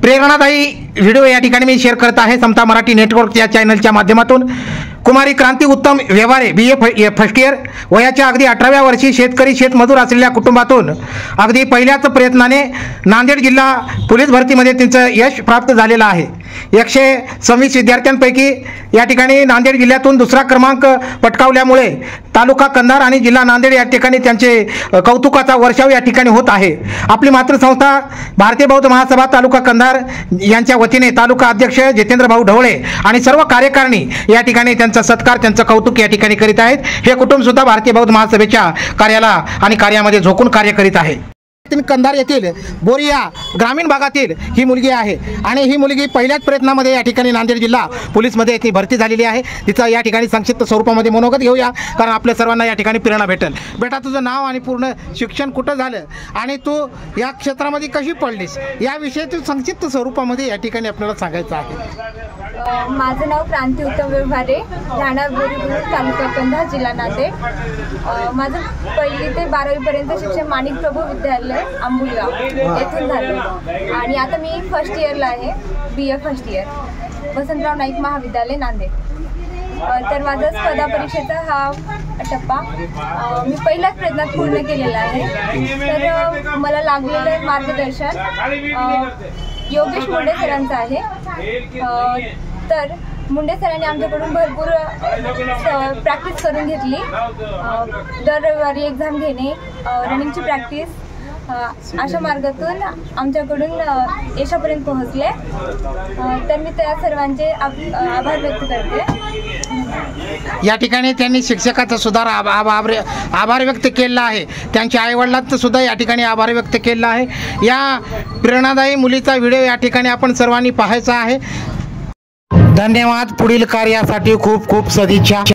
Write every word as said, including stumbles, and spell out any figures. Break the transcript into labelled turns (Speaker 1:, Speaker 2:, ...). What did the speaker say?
Speaker 1: प्रेरणादायी व्हिडिओ या ठिकाणी मी शेअर करत आहे समता मराठी नेटवर्क या चॅनलच्या माध्यमातून। Kumari Kranti Uttam Vyavahare B A first year वयाच्या अगदी अठराव्या वर्षी शेतकरी शेतमजूर असलेल्या कुटुंबातून अगदी पहिल्याच प्रयत्नाने नांदेड जिल्हा पोलीस भरतीमध्ये त्यांचं यश प्राप्त झालेलं आहे। एकशे सव्वीस विद्यार्थ्यांपैकी या ठिकाणी नांदेड जिल्ह्यातून दुसरा क्रमांक पटकावल्यामुळे तालुका कंधार आणि जिल्हा नांदेड या ठिकाणी त्यांचे कौतुकाचा वर्षाव या ठिकाणी होत आहे। आपली मातृसंस्था भारतीय बौद्ध महासभा तालुका कंधार यांच्या वतीने तालुका अध्यक्ष जितेंद्र भाऊ ढवळे आणि सर्व कार्यकारिणी या ठिकाणी त्यांचा सत्कार त्यांचं कौतुक या ठिकाणी करीत आहेत। हे कुटुंब सुद्धा भारतीय बौद्ध महासभेच्या कार्याला आणि कार्यामध्ये झोकून कार्य करीत आहे। कंधार येथील बोरिया ग्रामीण भागातील ही मुलगी आहे आणि ही मुलगी पहिल्याच प्रयत्नामध्ये या ठिकाणी नांदेड जिल्हा पोलीसमध्ये ती भरती झालेली आहे। तिचं या ठिकाणी संक्षिप्त स्वरूपामध्ये मनोगत घेऊया, कारण आपल्या सर्वांना या ठिकाणी प्रेरणा भेटेल। बेटा, तुझं नाव आणि पूर्ण शिक्षण कुठं झालं आणि तू या क्षेत्रामध्ये कशी पडलीस याविषयी तू संक्षिप्त स्वरूपामध्ये या ठिकाणी आपल्याला सांगायचं आहे।
Speaker 2: माझं नाव क्रांती उत्तम व्यवहारे, राहणार बोरीबुद्रुक, तालुका कंधार, जिल्हा नांदेड। माझं पहिली ते बारावी पर्यंत शिक्षण माणिक प्रभू विद्यालय आंबुलगाव येथून झालं आणि आता मी फर्स्ट इयरला आहे, B A first year, Vasantrao Naik Mahavidyalaya Nanded. तर माझा स्पर्धा परीक्षेचा हा टप्पा मी पहिल्याच प्रयत्नात पूर्ण केलेला आहे। तर मला लागलेलं मार्गदर्शन योगेश मुंडे सरांचं आहे। तर मुंडे सरांनी आमच्याकडून भरपूर प्रॅक्टिस करून घेतली। दर रविवारी एक्झाम घेणे, रनिंगची प्रॅक्टिस, अशा मार्गातून आमच्याकडून यशापर्यंत पोहोचले। तर मी त्या सर्वांचे आभार व्यक्त करते।
Speaker 1: या ठिकाणी त्यांनी शिक्षकाचा सुद्धा आभार आभार व्यक्त केला आहे, त्यांच्या आईवडिलांचं सुद्धा या ठिकाणी आभार व्यक्त केला आहे। या प्रेरणादायी मुलीचा व्हिडिओ या ठिकाणी आपण सर्वांनी पाहायचा आहे। धन्यवाद। पुढील कार्यासाठी खूप खूप सदिच्छा।